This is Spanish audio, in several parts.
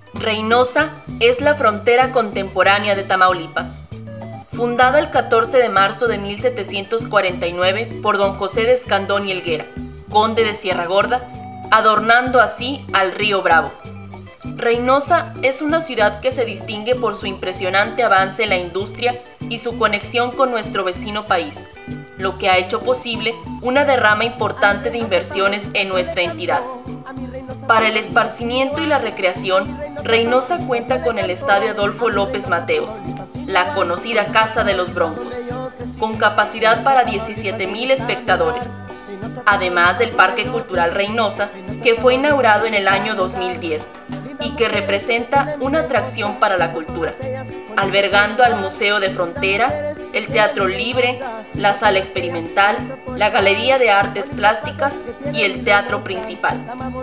Reynosa es la frontera contemporánea de Tamaulipas. Fundada el 14 de marzo de 1749 por don José de Escandón y Helguera, conde de Sierra Gorda, adornando así al río Bravo. Reynosa es una ciudad que se distingue por su impresionante avance en la industria y su conexión con nuestro vecino país, lo que ha hecho posible una derrama importante de inversiones en nuestra entidad. Para el esparcimiento y la recreación, Reynosa cuenta con el Estadio Adolfo López Mateos, la conocida Casa de los Broncos, con capacidad para 17,000 espectadores, además del Parque Cultural Reynosa, que fue inaugurado en el año 2010 y que representa una atracción para la cultura, albergando al Museo de Frontera, el Teatro Libre, la Sala Experimental, la Galería de Artes Plásticas y el Teatro Principal.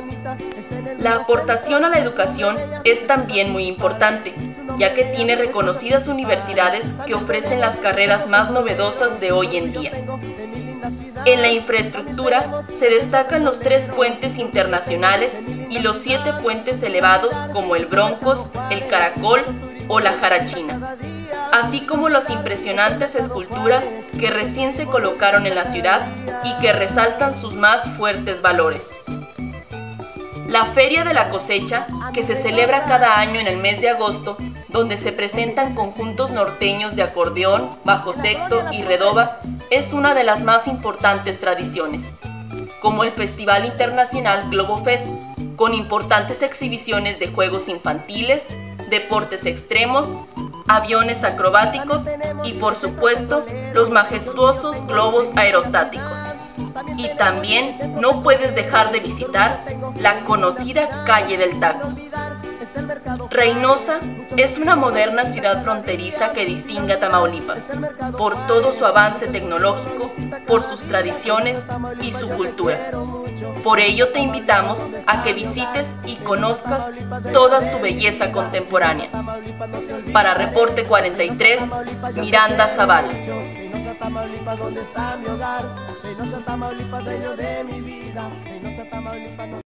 La aportación a la educación es también muy importante, ya que tiene reconocidas universidades que ofrecen las carreras más novedosas de hoy en día. En la infraestructura se destacan los 3 puentes internacionales y los 7 puentes elevados como el Broncos, el Caracol o la Jarachina, así como las impresionantes esculturas que recién se colocaron en la ciudad y que resaltan sus más fuertes valores. La Feria de la Cosecha, que se celebra cada año en el mes de agosto, donde se presentan conjuntos norteños de acordeón, bajo sexto y redoba, es una de las más importantes tradiciones, como el Festival Internacional Globo Fest, con importantes exhibiciones de juegos infantiles, deportes extremos, aviones acrobáticos y, por supuesto, los majestuosos globos aerostáticos. Y también no puedes dejar de visitar la conocida Calle del Taco. Reynosa es una moderna ciudad fronteriza que distingue a Tamaulipas por todo su avance tecnológico, por sus tradiciones y su cultura. Por ello te invitamos a que visites y conozcas toda su belleza contemporánea. Para Reporte 43, Miranda Zavala. Tamaulipas, ¿dónde está mi hogar? Reynosa, Tamaulipas, dueño de mi vida. Reynosa, Tamaulipas.